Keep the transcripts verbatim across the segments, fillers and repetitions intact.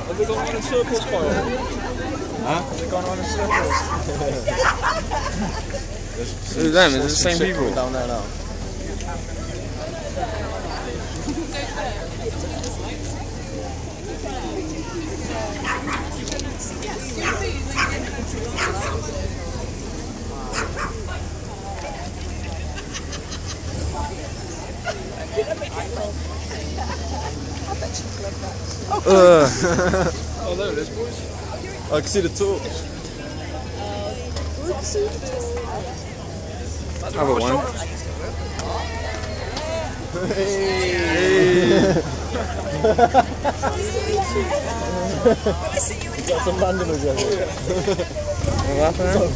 Have they gone on a surplus pile? Huh? Have they gone on a surplus? Who's them? Is it the same people? Down there now. Uh. Oh, there it is, boys. I can see the torch. Have a one. Hey. Got some Londoners over here. What happened?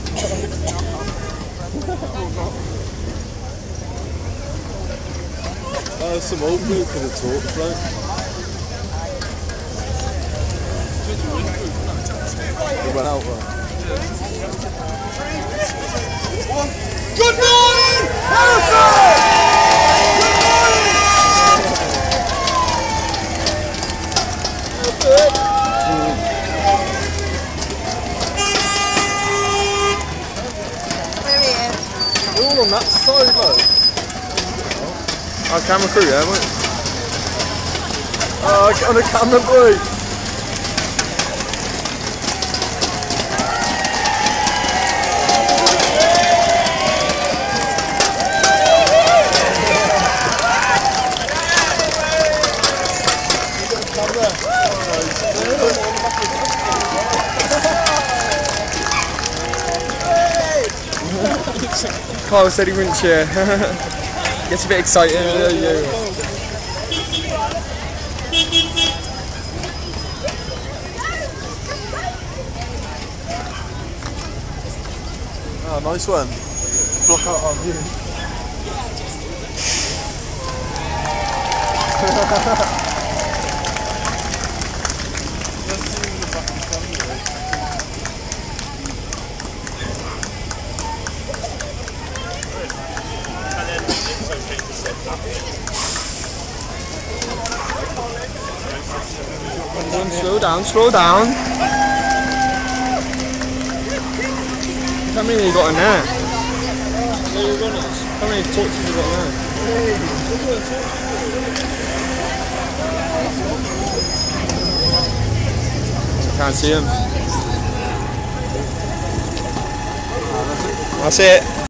Oh, there's some old milk for the torch, right? It went out, right? Good morning, Hereford! Good morning! Hereford! There he is. We're all on that side, though. Our camera crew, yeah, mate. Oh, get on the camera, boy! Carl said he wouldn't cheer. Gets a bit excited. Yeah, yeah. Oh, nice one. Block out our view. Slow down, slow down. How many you got in there? How many torches you got in there? Can't see them. That's it.